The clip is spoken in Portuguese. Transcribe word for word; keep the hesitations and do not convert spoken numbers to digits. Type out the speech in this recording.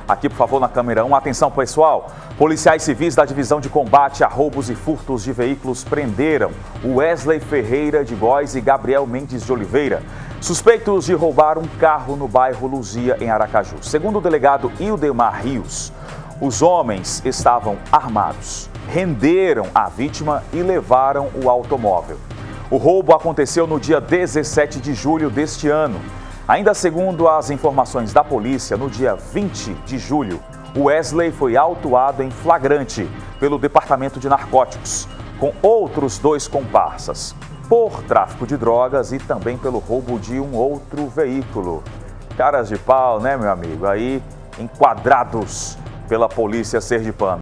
Aqui, por favor, na câmera um. Atenção, pessoal. Policiais civis da Divisão de Combate a Roubos e Furtos de Veículos prenderam Wesley Ferreira de Góes e Gabriel Mendes de Oliveira, suspeitos de roubar um carro no bairro Luzia, em Aracaju. Segundo o delegado Ildemar Rios, os homens estavam armados, renderam a vítima e levaram o automóvel. O roubo aconteceu no dia dezessete de julho deste ano. Ainda segundo as informações da polícia, no dia vinte de julho, Wesley foi autuado em flagrante pelo Departamento de Narcóticos, com outros dois comparsas, por tráfico de drogas e também pelo roubo de um outro veículo. Caras de pau, né, meu amigo? Aí, enquadrados pela polícia sergipana.